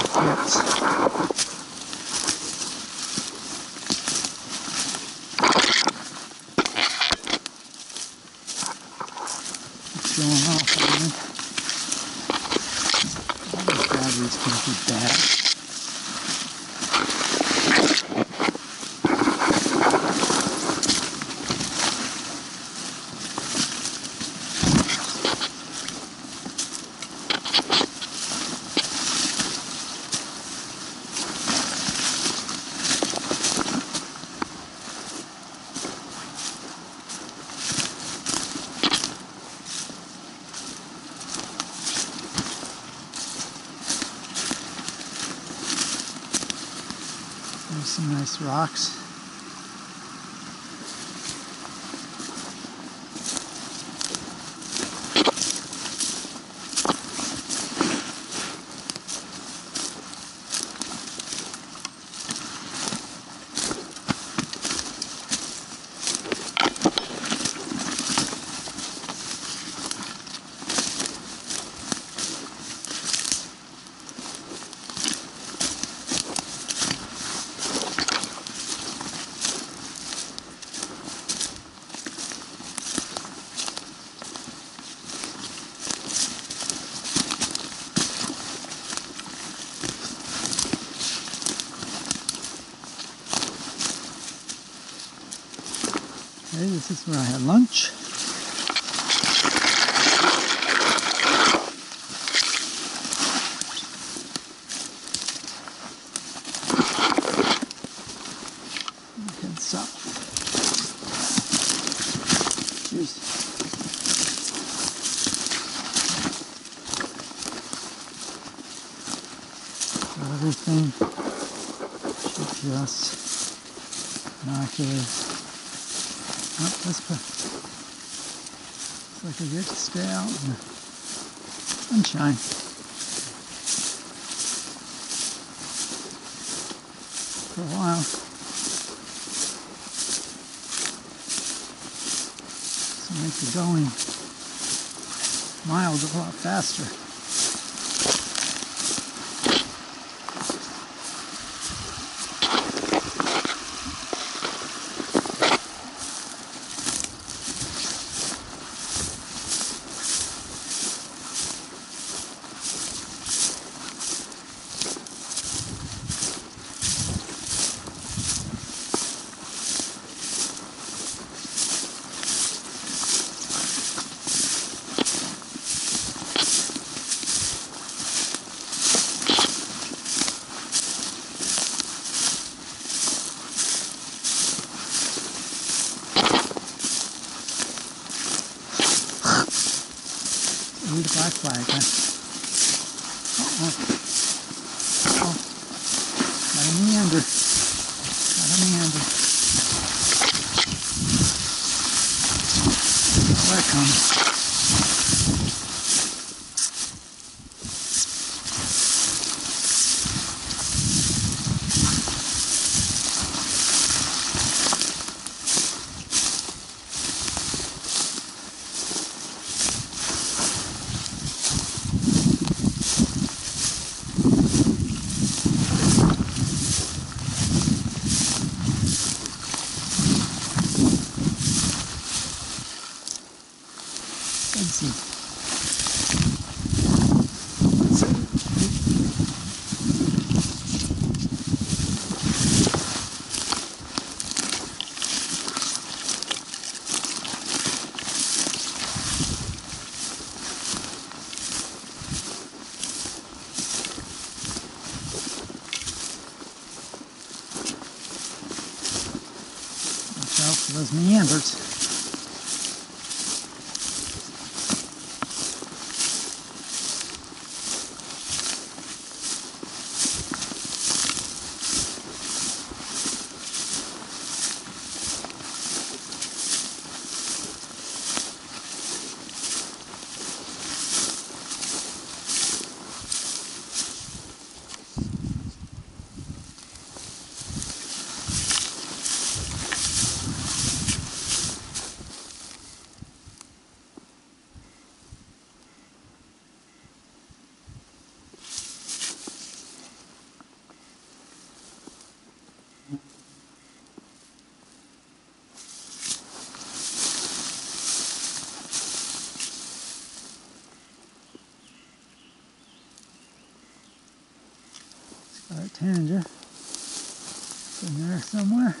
Yes. What's going off, man? These batteries can be bad. There's some nice rocks. Okay, this is where I had lunch. Head south. Cheers. Got everything. GPS, binoculars. Oh, this looks like I get to stay out in the sunshine. For a while. So make the going miles a lot faster. Ooh, the black flag, huh? Oh. Gotta meander. There it comes. Let's see. Watch out for those meanders. Our tanager in there somewhere.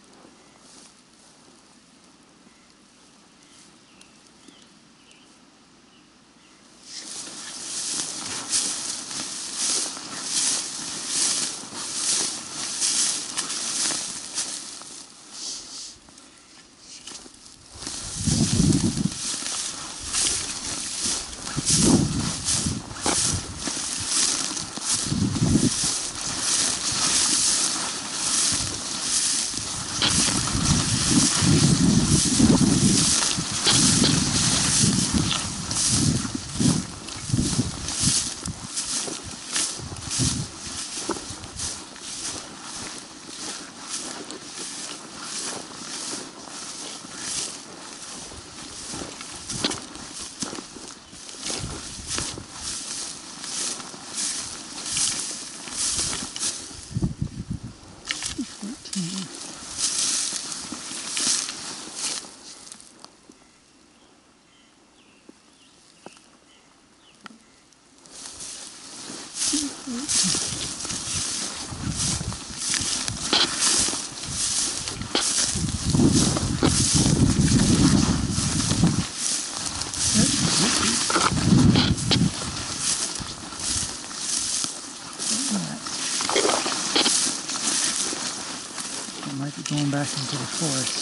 Might be going back into the forest.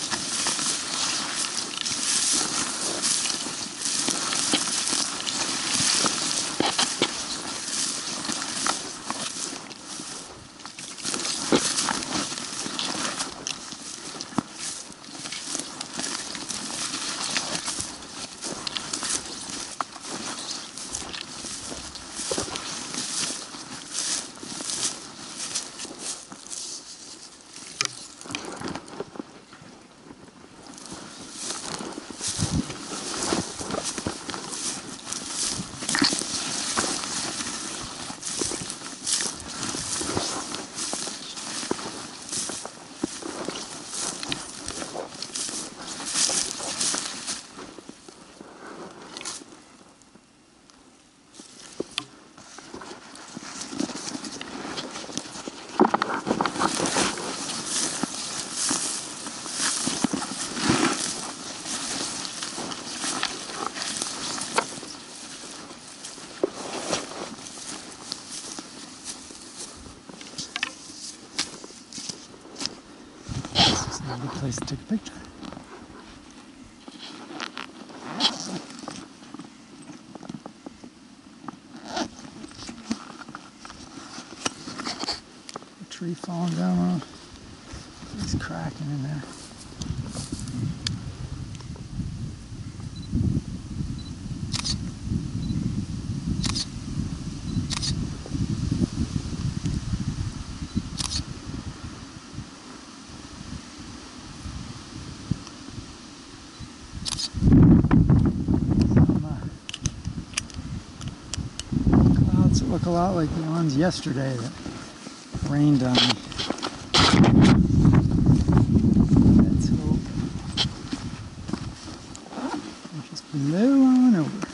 A good place to take a picture. A tree falling down on. It's cracking in there. Look a lot like the ones yesterday that rained on me. Let's hope we just blow on over.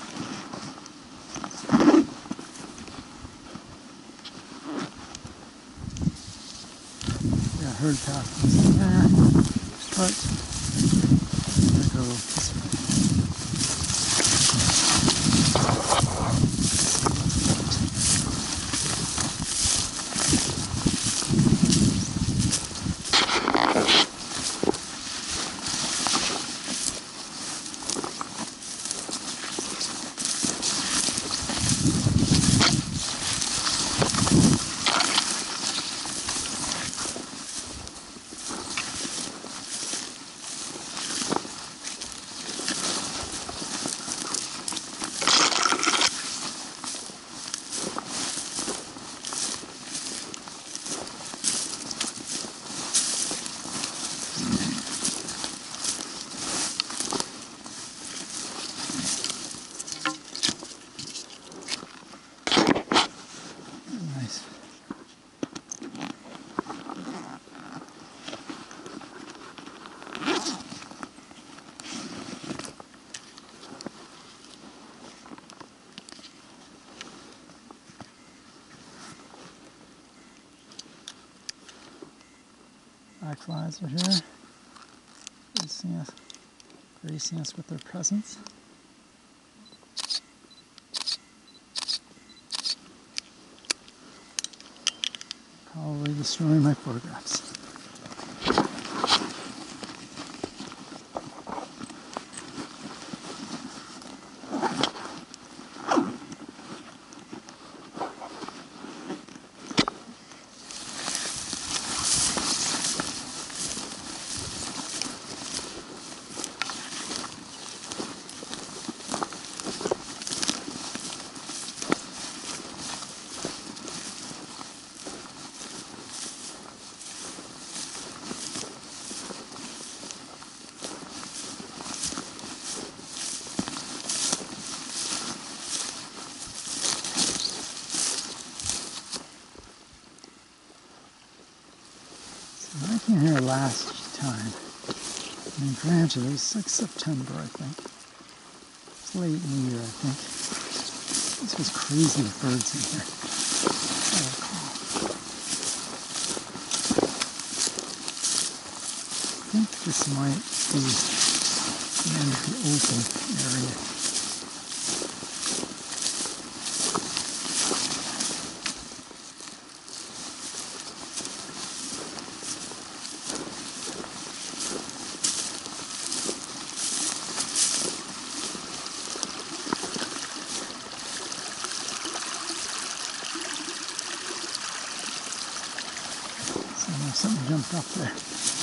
Yeah, herd path was there. But I'm gonna go this way. Fireflies are here, gracing us with their presence. Probably destroying my photographs. I came here last time, and granted, it was like September, I think. It's late in the year, I think. This was crazy with birds in here. I think this might be the end of the open area. Something jumped up there.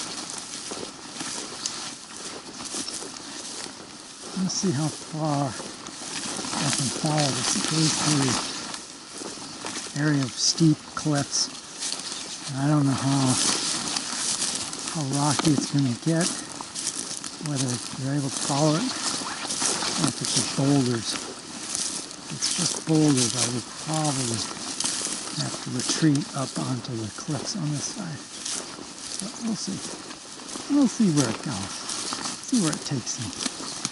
Let's see how far I can follow this. It goes through an area of steep cliffs. And I don't know how rocky it's going to get, whether you're able to follow it, or if it's just boulders. If it's just boulders, I would probably have to retreat up onto the cliffs on this side. But we'll see. We'll see where it goes. See where it takes me.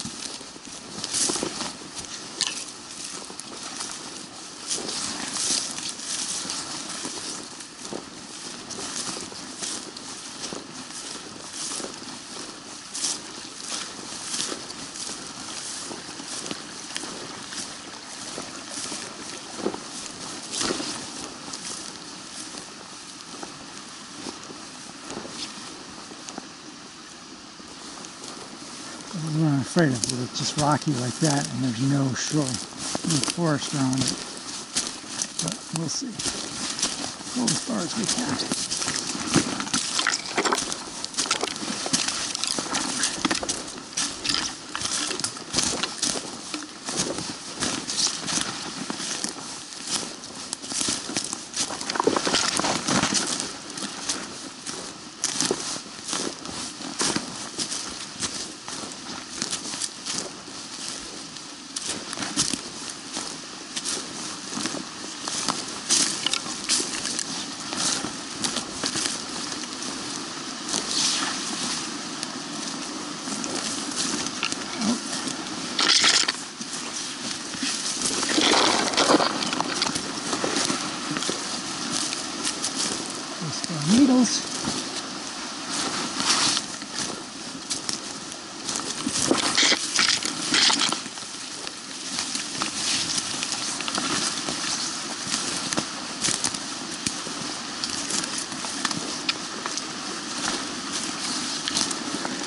I'm not afraid of it. It's just rocky like that, and there's no shore, no forest around it. But we'll see. Go as far as we can. Needles.